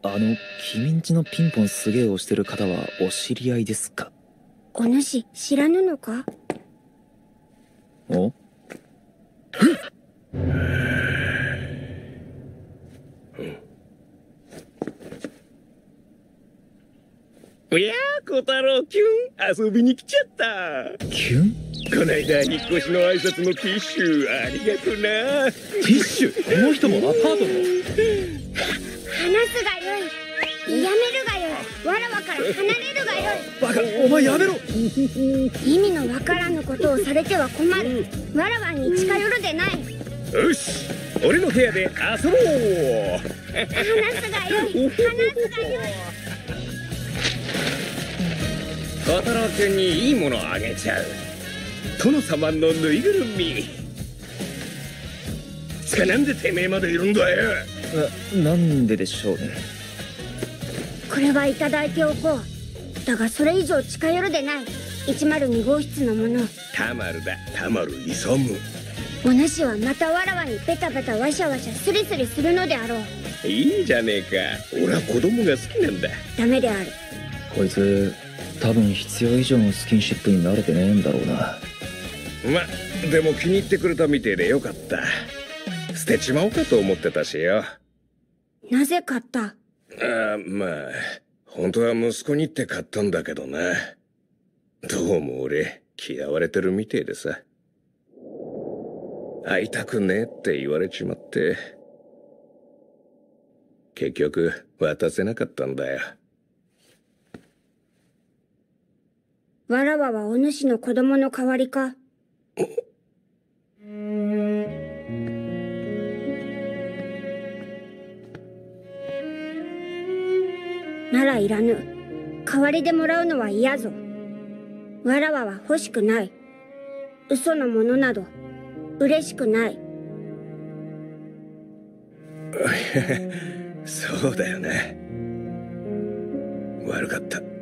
君んちのピンポンすげえ押してる方はお知り合いですか？ お主知らぬのか？ おいやー、小太郎キュン遊びに来ちゃった。 キュン？ こないだ引っ越しの挨拶のティッシュありがとな。 ティッシュ？この人もアパートの？ 話すがよい。やめるがよい。わらわから離れるがよい。 バカ、お前やめろ。 意味のわからぬことをされては困る。わらわに近寄るでない。 よし、俺の部屋で遊ぼう。 話すがよい。話すがよい。 小太郎くんにいいものあげちゃう。殿様のぬいぐるみ。つかなんでてめえまでいるんだよ。 なんででしょうね。 これはいただいておこう。だがそれ以上近寄るでない。102号室のもの。 たまるだ、たまる勇む。 お主はまたわらわにペタペタワシャワシャスリスリするのであろう。 いいじゃねえか。俺は子供が好きなんだ。 ダメである。 こいつ多分必要以上のスキンシップに慣れてねえんだろうな。 ま、でも気に入ってくれたみてえでよかった。捨てちまおうかと思ってたしよ。 なぜ買った？ まあ本当は息子にって買ったんだけどな。どうも俺嫌われてるみてえでさ。会いたくねえって言われちまって、結局渡せなかったんだよ。 わらわはお主の子供の代わりか？ならいらぬ。代わりでもらうのは嫌ぞ。わらわは欲しくない。嘘のものなど嬉しくない。 そうだよね。悪かった。